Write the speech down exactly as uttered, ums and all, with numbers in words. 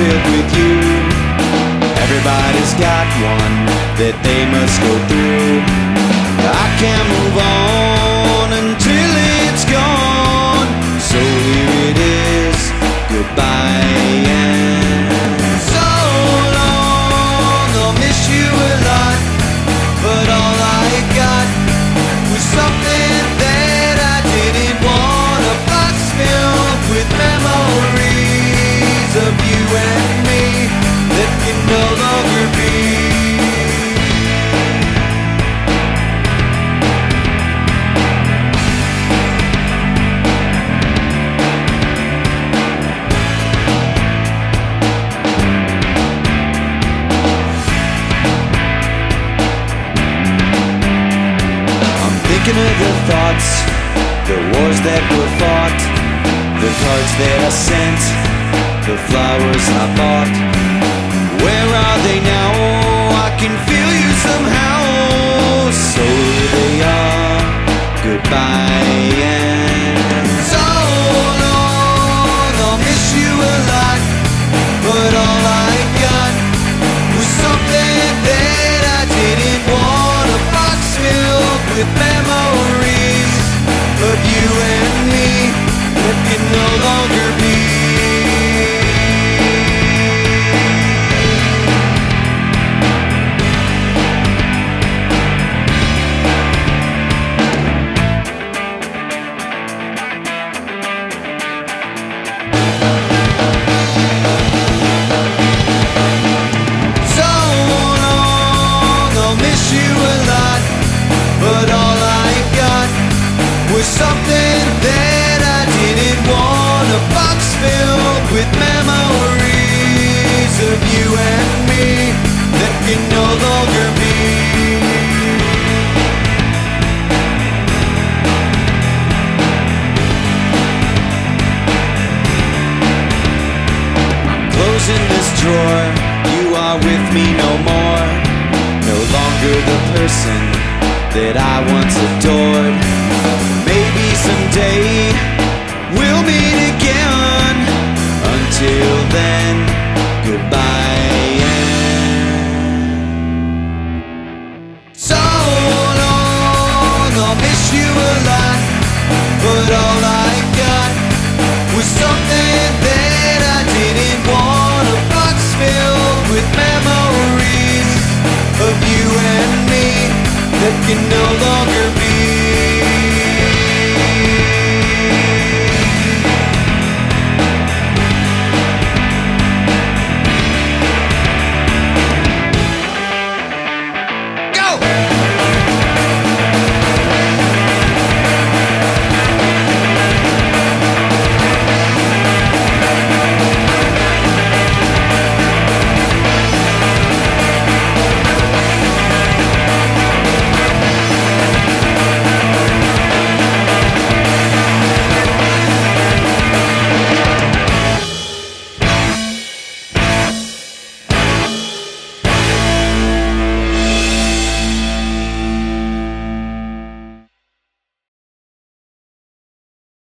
filled with you. Everybody's got one that they must go through. I can't move on until it's gone. So here it is, goodbye and so long. I'll miss you a lot, but all I got was something that I didn't want. A box filled with memories of you and me that can no longer be. Thinking of the thoughts, the wars that were fought, the cards that I sent, the flowers I bought. Where are they now? I can feel you somehow. So here they are, goodbye and so long. I'll miss you a lot, but all I got was something that I didn't want. A box filled with memories of you and me that can no longer be. So long, I'll miss you a lot, but all I got was something that I didn't want. A box filled with memories of you and me that can no longer be. I'm closing this drawer, you are with me no more. No longer the person that I once adored. Maybe someday we'll meet again. Until then, goodbye and so long. I'll miss you a lot, but all I got was something that I didn't want. A box filled with memories of you and me that can no longer be.